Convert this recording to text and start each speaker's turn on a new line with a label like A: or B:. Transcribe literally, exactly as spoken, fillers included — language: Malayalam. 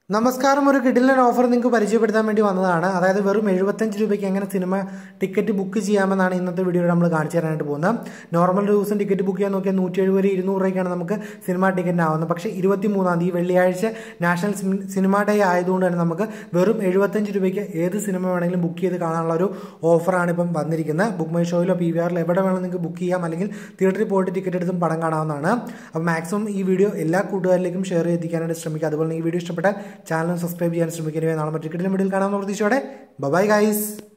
A: നമസ്കാരം. ഒരു കിടിലൻ ഓഫർ നിങ്ങൾക്ക് പരിചയപ്പെടുത്താൻ വേണ്ടി വന്നതാണ്. അതായത് വെറും എഴുപത്തഞ്ച് രൂപയ്ക്ക് എങ്ങനെ സിനിമ ടിക്കറ്റ് ബുക്ക് ചെയ്യാമെന്നാണ് ഇന്നത്തെ വീഡിയോയിൽ നമ്മൾ കാണിച്ചു തരാനായിട്ട് പോകുന്നത്. നോർമൽ ദിവസം ടിക്കറ്റ് ബുക്ക് ചെയ്യാൻ നോക്കിയാൽ നൂറ്റി എഴുപത് ഇരുന്നൂറ് രൂപയ്ക്കാണ് നമുക്ക് സിനിമ ടിക്കറ്റ് ആവുന്നത്. പക്ഷേ ഇരുപത്തി മൂന്നാം തീയതി വെള്ളിയാഴ്ച നാഷണൽ സിനിമ ഡേ ആയതുകൊണ്ട് തന്നെ നമുക്ക് വെറും എഴുപത്തഞ്ച് രൂപയ്ക്ക് ഏത് സിനിമ വേണമെങ്കിലും ബുക്ക് ചെയ്ത് കാണാനുള്ള ഒരു ഓഫറാണ് ഇപ്പം വന്നിരിക്കുന്നത്. ബുക്ക് മൈ ഷോയിലോ പി വി ആറിലോ എവിടെ വേണമെങ്കിലും നിങ്ങൾക്ക് ബുക്ക് ചെയ്യാം, അല്ലെങ്കിൽ തിയേറ്ററിൽ പോയിട്ട് ടിക്കറ്റ് എടുത്തും പടം കാണാവുന്നതാണ്. അപ്പോൾ മാക്സിമം ഈ വീഡിയോ എല്ലാ കൂട്ടുകാരിലേക്കും ഷെയർ ചെയ്തിരിക്കാനായിട്ട് ശ്രമിക്കുക. അതുപോലെ ഈ വീഡിയോ ഇഷ്ടപ്പെട്ടാൽ ചാനൽ സബ്സ്ക്രൈബ് ചെയ്യാൻ ശ്രമിക്കുക. നാളെ മറ്റൊരു കിടിലൻ വീഡിയോയിൽ കാണാമെന്ന പ്രതീക്ഷയോടെ ബൈ ഗൈസ്.